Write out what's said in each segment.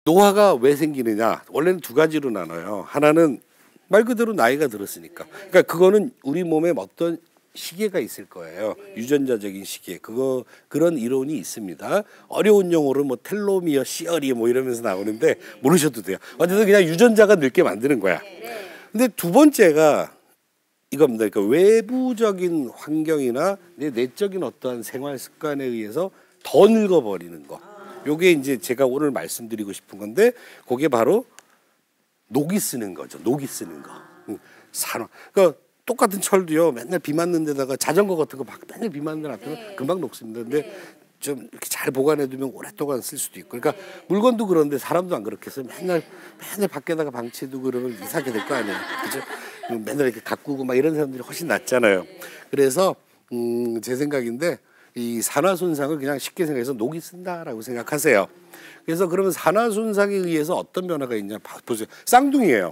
노화가 왜 생기느냐? 원래는 두 가지로 나눠요. 하나는 말 그대로 나이가 들었으니까. 그러니까 그거는 우리 몸에 어떤 시계가 있을 거예요. 유전자적인 시계. 그런 이론이 있습니다. 어려운 용어로 뭐 텔로미어, 시어리 뭐 이러면서 나오는데 모르셔도 돼요. 어쨌든 그냥 유전자가 늙게 만드는 거야. 근데 두 번째가 이겁니다. 그러니까 외부적인 환경이나 내적인 어떠한 생활 습관에 의해서 더 늙어버리는 거. 요게 이제 제가 오늘 말씀드리고 싶은 건데 그게 바로 녹이 쓰는 거죠. 녹이 쓰는 거. 산화. 그러니까 똑같은 철도요. 맨날 비 맞는 데다가 자전거 같은 거 맨날 비 맞는 데 놔두면 금방 녹습니다. 근데 좀 이렇게 잘 보관해 두면 오랫동안 쓸 수도 있고. 그러니까 물건도 그런데 사람도 안 그렇겠어요. 맨날 밖에다가 방치해두고 그러면 이상하게 될 거 아니에요. 그죠? 맨날 이렇게 가꾸고 막 이런 사람들이 훨씬 낫잖아요. 그래서 제 생각인데 이 산화 손상을 그냥 쉽게 생각해서 녹이 쓴다라고 생각하세요. 그래서 그러면 산화 손상에 의해서 어떤 변화가 있냐 보세요. 쌍둥이에요.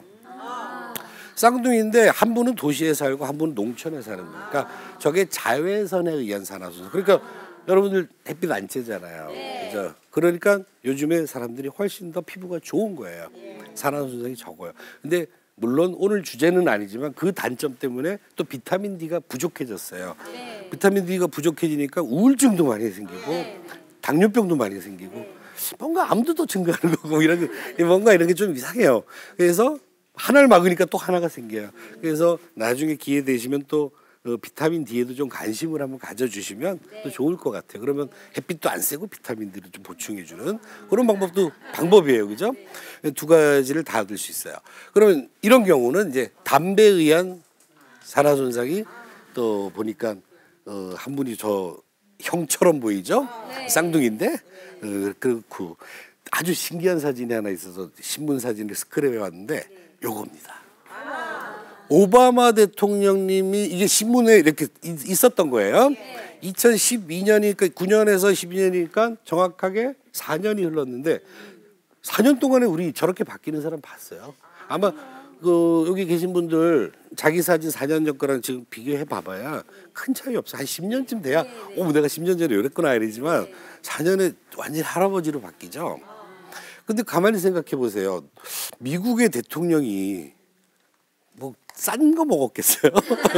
쌍둥이인데 한 분은 도시에 살고 한 분은 농촌에 사는 거예요. 그러니까 저게 자외선에 의한 산화 손상. 그러니까 여러분들 햇빛 안 쬐잖아요. 그죠? 그러니까 요즘에 사람들이 훨씬 더 피부가 좋은 거예요. 산화 손상이 적어요. 근데 물론 오늘 주제는 아니지만 그 단점 때문에 또 비타민 D가 부족해졌어요. 비타민 D가 부족해지니까 우울증도 많이 생기고 당뇨병도 많이 생기고 뭔가 암도 증가하는 거고 뭔가 이런 게 좀 이상해요. 그래서 하나를 막으니까 또 하나가 생겨요. 그래서 나중에 기회 되시면 또 비타민 D에도 좀 관심을 한번 가져주시면 또 좋을 것 같아요. 그러면 햇빛도 안 쐬고 비타민 D를 좀 보충해주는 그런 방법도 방법이에요. 그죠? 두 가지를 다 얻을 수 있어요. 그러면 이런 경우는 이제 담배에 의한 산화 손상이 또 보니까 한 분이 저 형처럼 보이죠? 쌍둥이인데 그렇고 아주 신기한 사진이 하나 있어서 신문 사진을 스크랩해 왔는데 요겁니다. 오바마 대통령님이 이게 신문에 이렇게 있었던 거예요. 2012년이니까 9년에서 12년이니까 정확하게 4년이 흘렀는데 4년 동안에 우리 저렇게 바뀌는 사람 봤어요. 아마 여기 계신 분들 자기 사진 4년 전 거랑 지금 비교해 봐봐야 큰 차이 없어. 한 10년쯤 돼야 내가 10년 전에 이랬구나 이러지만 4년에 완전히 할아버지로 바뀌죠. 근데 가만히 생각해 보세요. 미국의 대통령이 뭐 싼 거 먹었겠어요?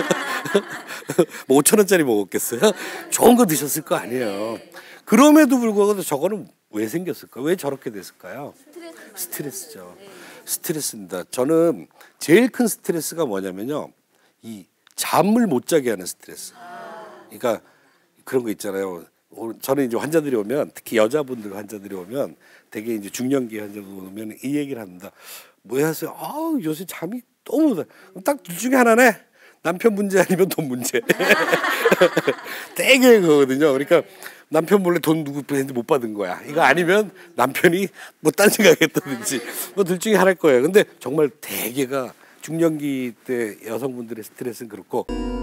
뭐 5,000원짜리 먹었겠어요? 좋은 거 드셨을 거 아니에요. 그럼에도 불구하고 저거는 왜 생겼을까? 왜 저렇게 됐을까요? 스트레스죠. 스트레스입니다. 저는 제일 큰 스트레스가 뭐냐면요. 이 잠을 못 자게 하는 스트레스. 그러니까 그런 거 있잖아요. 저는 이제 환자들이 오면 특히 여자분들 환자들이 오면 되게 이제 중년기 환자들 오면 이 얘기를 합니다. 뭐 하세요? 요새 잠이 너무 딱 둘 중에 하나네. 남편 문제 아니면 돈 문제. 되게 그거거든요. 그러니까 남편 몰래 돈 누구한테 못 받은 거야. 이거 아니면 남편이 뭐 딴 생각했다든지 뭐 둘 중에 하나일 거예요. 근데 정말 대개가 중년기 때 여성분들의 스트레스는 그렇고